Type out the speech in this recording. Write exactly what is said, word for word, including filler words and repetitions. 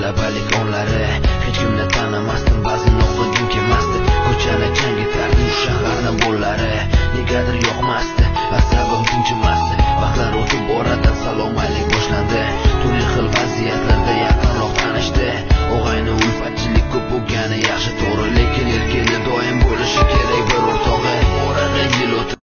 talabalik onlari. Hech kimni tanimasdim, ba'zan o'qigim kelmasdi. Ko'chani changitardim shaharni bo'llari.